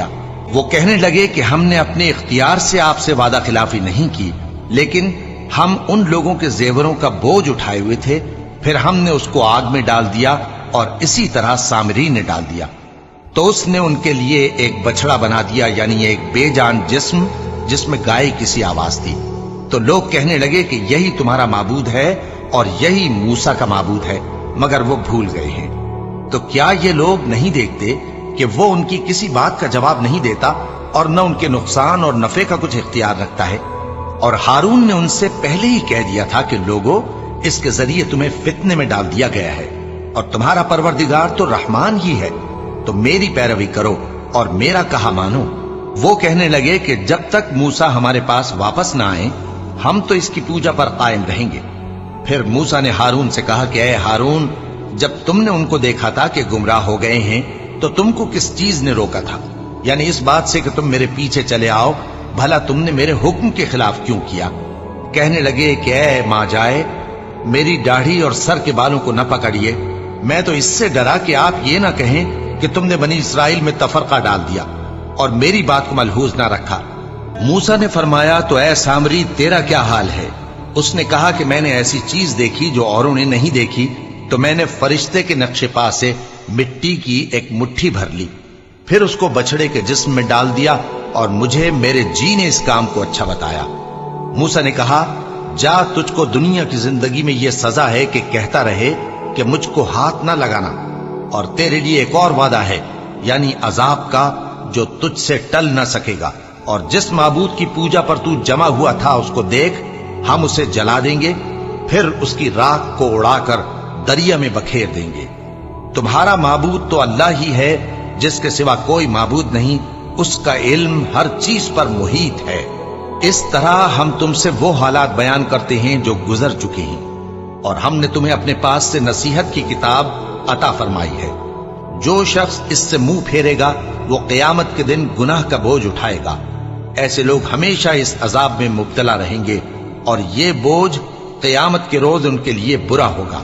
وہ کہنے لگے کہ ہم نے اپنے اختیار سے آپ سے وعدہ خلافی نہیں کی، لیکن ہم ان لوگوں کے زیوروں کا بوجھ اٹھائے ہوئے تھے، پھر ہم نے اس کو آگ میں ڈال دیا اور اسی طرح سامری نے ڈال دیا۔ تو اس نے ان کے لیے ایک بچڑا بنا دیا، یعنی ایک بے جان جسم جس میں گائے کسی آواز تھی۔ تو لوگ کہنے لگے کہ یہی تمہارا معبود ہے اور یہی موسیٰ کا معبود ہے، مگر وہ بھول گئے ہیں۔ تو کیا یہ لوگ نہیں دیکھتے کہ وہ ان کی کسی بات کا جواب نہیں دیتا اور نہ ان کے نقصان اور نفع کا کچھ اختیار رکھتا ہے؟ اور ہارون نے ان سے پہلے ہی کہہ دیا تھا کہ لوگوں، اس کے ذریعے تمہیں فتنے میں ڈال دیا گیا ہے، اور تمہارا پروردگار تو رحمان ہی ہے، تو میری پیروی کرو اور میرا کہا مانو۔ وہ کہنے لگے کہ جب تک موسیٰ ہمارے پاس واپس نہ آئیں ہم تو اس کی پوجا پر قائم رہیں گے۔ پھر موسیٰ نے ہارون سے کہا کہ اے ہارون، جب تم نے ان کو دیکھا تھا کہ گمراہ ہو گئے ہیں تو تم کو کس چیز نے روکا تھا؟ یعنی اس بات سے کہ تم میرے پیچھے چلے آؤ، بھلا تم نے میرے حکم کے خلاف کیوں کیا؟ کہنے لگے کہ اے ماں جائے، میری داڑھی اور سر کے بالوں کو نہ پکڑیے، میں تو اس سے ڈرا کہ آپ یہ نہ کہیں کہ تم نے بنی اسرائیل میں تفرقہ ڈال دیا اور میری بات کو ملحوظ نہ رکھا۔ موسیٰ نے فرمایا تو اے سامری تیرا کیا حال ہے؟ اس نے کہا کہ میں نے ایسی چیز دیکھی جو اوروں نے نہیں دیکھی، تو میں نے فرشتے کے نقش پا سے مٹی کی ایک مٹھی بھر لی، پھر اس کو بچڑے کے جسم میں ڈال دیا اور مجھے میرے جی نے اس کام کو اچھا بتایا۔ موسیٰ نے کہا جا، تجھ کو دنیا کی زندگی میں یہ سزا ہے کہ کہتا رہے کہ مجھ کو ہاتھ نہ لگانا، اور تیرے لیے ایک اور وعدہ ہے، یعنی عذاب کا جو تجھ سے ٹل نہ سکے گا، اور جس معبود کی پوجا پر تو جمع ہوا تھا اس کو دیکھ، ہم اسے جلا دیں گے، پھر اس کی راکھ کو اڑا کر دریا میں بکھیر دیں گے۔ تمہارا معبود تو اللہ ہی ہے، جس کے سوا کوئی معبود نہیں، اس کا علم ہر چیز پر محیط ہے۔ اس طرح ہم تم سے وہ حالات بیان کرتے ہیں جو گزر چکے ہیں، اور ہم نے تمہیں اپنے پاس سے نصیحت کی کتاب عطا فرمائی ہے۔ جو شخص اس سے منہ پھیرے گا وہ قیامت کے دن گناہ کا بوجھ اٹھائے گا۔ ایسے لوگ ہمیشہ اس عذاب میں مبتلا رہیں گے، اور یہ بوجھ قیامت کے روز ان کے لیے برا ہوگا،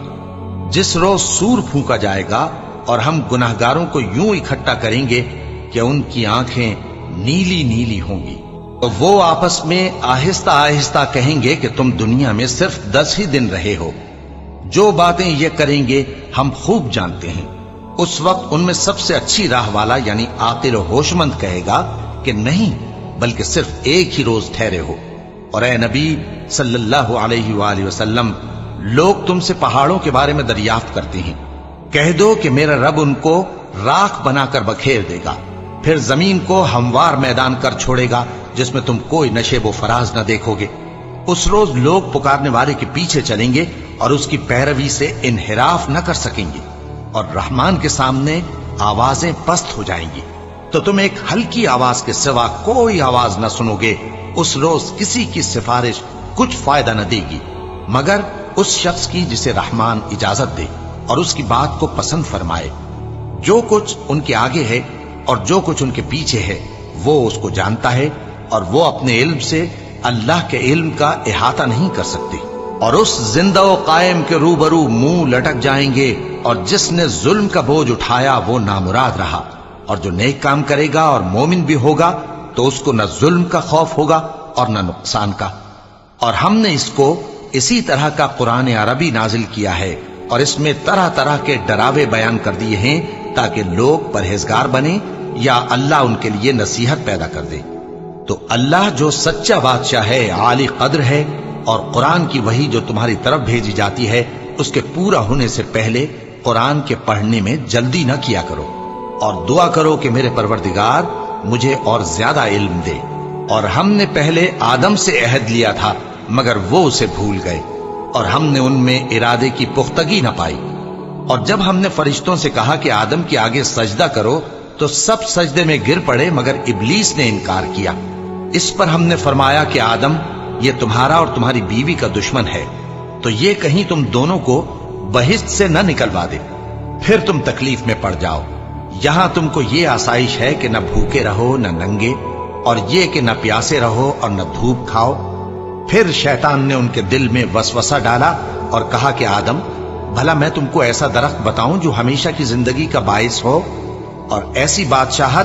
جس روز سور پھونکا جائے گا اور ہم گناہگاروں کو یوں اکٹھا کریں گے کہ ان کی آنکھیں نیلی نیلی ہوں گی۔ تو وہ آپس میں آہستہ آہستہ کہیں گے کہ تم دنیا میں صرف دس ہی دن رہے ہو، جو باتیں یہ کریں گے ہم خوب جانتے ہیں۔ اس وقت ان میں سب سے اچھی راہ والا یعنی عاقل و ہوش مند کہے گا کہ نہیں، بلکہ صرف ایک ہی روز ٹھہرے ہو۔ اور اے نبی صلی اللہ علیہ وآلہ وسلم، لوگ تم سے پہاڑوں کے بارے میں دریافت کرتے ہیں، کہہ دو کہ میرا رب ان کو راکھ بنا کر بکھیر دے گا، پھر زمین کو ہموار میدان کر چھوڑے گا جس میں تم کوئی نشیب و فراز نہ دیکھو گے۔ اس روز لوگ پکارنے والے کے پیچھے چلیں گے اور اس کی پیروی سے انحراف نہ کر سکیں گے، اور رحمان کے سامنے آوازیں پست ہو جائیں گی، تو تم ایک ہلکی آواز کے سوا کوئی آواز نہ سنو گے۔ اس روز کسی کی سفارش کچھ فائدہ نہ دے گی مگر اس شخص کی جسے رحمان اجازت دے اور اس کی بات کو پسند فرمائے۔ جو کچھ ان کے آگے ہے اور جو کچھ ان کے پیچھے ہے وہ اس کو جانتا ہے، اور وہ اپنے علم سے اللہ کے علم کا احاطہ نہیں کر سکتے۔ اور اس زندہ و قائم کے روبرو منہ لٹک جائیں گے، اور جس نے ظلم کا بوجھ اٹھایا وہ نامراد رہا، اور جو نیک کام کرے گا اور مومن بھی ہوگا تو اس کو نہ ظلم کا خوف ہوگا اور نہ نقصان کا۔ اور ہم نے اس کو اسی طرح کا قرآن عربی نازل کیا ہے، اور اس میں طرح طرح کے ڈراوے بیان کر دیے ہیں تاکہ لوگ پرہیزگار بنیں یا اللہ ان کے لیے نصیحت پیدا کر دے۔ تو اللہ جو سچا بادشاہ ہے، عالی قدر ہے، اور قرآن کی وحی جو تمہاری طرف بھیجی جاتی ہے اس کے پورا ہونے سے پہلے قرآن کے پڑھنے میں جلدی نہ کیا کرو، اور دعا کرو کہ میرے پروردگار مجھے اور زیادہ علم دے۔ اور ہم نے پہلے آدم سے عہد لیا تھا مگر وہ اسے بھول گئے، اور ہم نے ان میں ارادے کی پختگی نہ پائی۔ اور جب ہم نے فرشتوں سے کہا کہ آدم کے آگے سجدہ کرو تو سب سجدے میں گر پڑے مگر ابلیس نے انکار کیا۔ اس پر ہم نے فرمایا کہ آدم، یہ تمہارا اور تمہاری بیوی کا دشمن ہے، تو یہ کہیں تم دونوں کو بہشت سے نہ نکلوا دے، پھر تم تکلیف میں پڑ جاؤ۔ یہاں تم کو یہ آسائش ہے کہ نہ بھوکے رہو نہ ننگے، اور یہ کہ نہ پیاسے رہو اور نہ دھوپ کھاؤ۔ پھر شیطان نے ان کے دل میں وسوسہ ڈالا اور کہا کہ آدم، بھلا میں تم کو ایسا درخت بتاؤں جو ہمیشہ کی زندگی کا باعث ہو، اور ایسی بادشاہت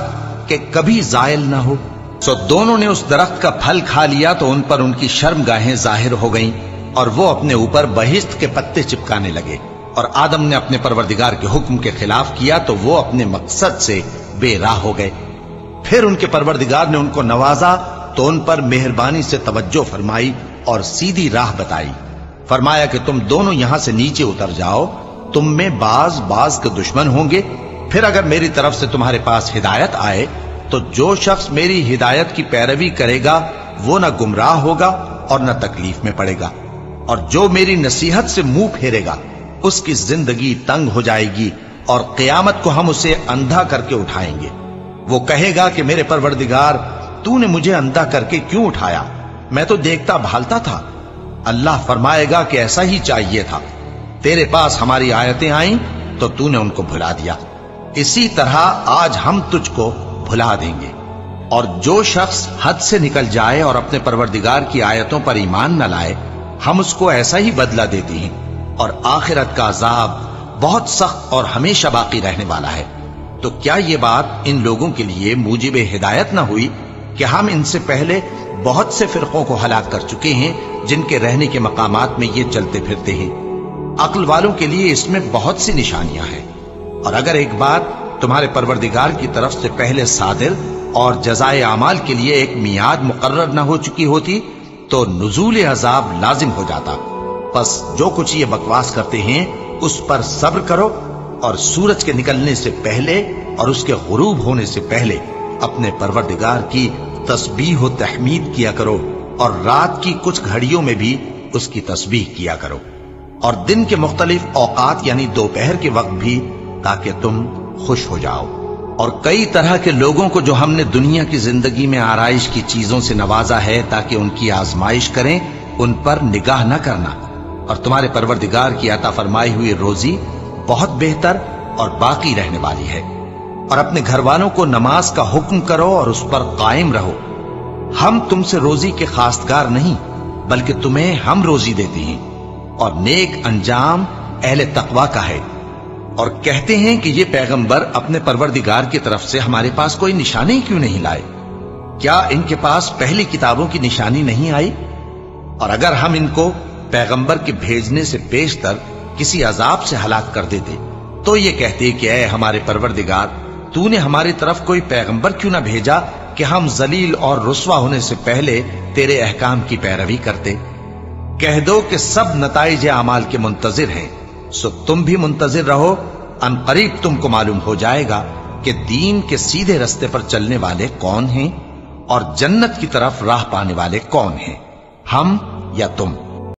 کہ کبھی زائل نہ ہو۔ سو دونوں نے اس درخت کا پھل کھا لیا تو ان پر ان کی شرمگاہیں ظاہر ہو گئیں اور وہ اپنے اوپر بہشت کے پتے چپکانے لگے، اور آدم نے اپنے پروردگار کے حکم کے خلاف کیا تو وہ اپنے مقصد سے بے راہ ہو گئے۔ پھر ان کے پروردگار نے ان کو نوازا تو ان پر مہربانی سے توجہ فرمائی اور سیدھی راہ بتائی۔ فرمایا کہ تم دونوں یہاں سے نیچے اتر جاؤ، تم میں بعض بعض کے دشمن ہوں گے، پھر اگر میری طرف سے تمہارے پاس ہدایت آئے تو جو شخص میری ہدایت کی پیروی کرے گا وہ نہ گمراہ ہوگا اور نہ تکلیف میں پڑے گا، اور جو میری نصیحت سے منہ پھیرے گا اس کی زندگی تنگ ہو جائے گی، اور قیامت کو ہم اسے اندھا کر کے اٹھائیں گے۔ وہ کہے گا کہ میرے پروردگار تو نے مجھے اندھا کر کے کیوں اٹھایا، میں تو دیکھتا بھالتا تھا۔ اللہ فرمائے گا کہ ایسا ہی چاہیے تھا، تیرے پاس ہماری آیتیں آئیں تو تو نے ان کو بھلا دیا، اسی طرح آج ہم تجھ کو بھلا دیں گے۔ اور جو شخص حد سے نکل جائے اور اپنے پروردگار کی آیتوں پر ایمان نہ لائے، ہم اس کو ایسا ہی بدلہ دیتے ہیں، اور آخرت کا عذاب بہت سخت اور ہمیشہ باقی رہنے والا ہے۔ تو کیا یہ بات ان لوگوں کے لیے موجب ہدایت نہ ہوئی کہ ہم ان سے پہلے بہت سے فرقوں کو ہلاک کر چکے ہیں جن کے رہنے کے مقامات میں یہ چلتے پھرتے ہیں؟ عقل والوں کے لیے اس میں بہت سی نشانیاں ہیں، اور اگر ایک بات تمہارے پروردگار کی طرف سے پہلے صادر اور جزائے اعمال کے لیے ایک میعاد مقرر نہ ہو چکی ہوتی تو نزول عذاب لازم ہو جاتا۔ پس جو کچھ یہ بکواس کرتے ہیں اس پر صبر کرو، اور سورج کے نکلنے سے پہلے اور اس کے غروب ہونے سے پہلے اپنے پروردگار کی تسبیح و تحمید کیا کرو، اور رات کی کچھ گھڑیوں میں بھی اس کی تسبیح کیا کرو، اور دن کے مختلف اوقات یعنی دوپہر کے وقت بھی، تاکہ تم خوش ہو جاؤ۔ اور کئی طرح کے لوگوں کو جو ہم نے دنیا کی زندگی میں آرائش کی چیزوں سے نوازا ہے تاکہ ان کی آزمائش کریں، ان پر نگاہ نہ کرنا، اور تمہارے پروردگار کی عطا فرمائی ہوئی روزی بہت بہتر اور باقی رہنے والی ہے۔ اور اپنے گھر والوں کو نماز کا حکم کرو اور اس پر قائم رہو۔ ہم تم سے روزی کے خواستگار نہیں، بلکہ تمہیں ہم روزی دیتے ہیں، اور نیک انجام اہل تقوی کا ہے۔ اور کہتے ہیں کہ یہ پیغمبر اپنے پروردگار کی طرف سے ہمارے پاس کوئی نشانی کیوں نہیں لائے؟ کیا ان کے پاس پہلی کتابوں کی نشانی نہیں آئی؟ اور اگر ہم ان کو پیغمبر کے بھیجنے سے پیشتر کسی عذاب سے ہلاک کر دیتے تو یہ کہتے کہ اے ہمارے پروردگار، تو نے ہماری طرف کوئی پیغمبر کیوں نہ بھیجا کہ ہم ذلیل اور رسوا ہونے سے پہلے تیرے احکام کی پیروی کرتے۔ کہہ دو کہ سب نتائج اعمال کے منتظر ہیں، سو تم بھی منتظر رہو، ان قریب تم کو معلوم ہو جائے گا کہ دین کے سیدھے رستے پر چلنے والے کون ہیں اور جنت کی طرف راہ پانے والے کون ہیں، ہم یا تم۔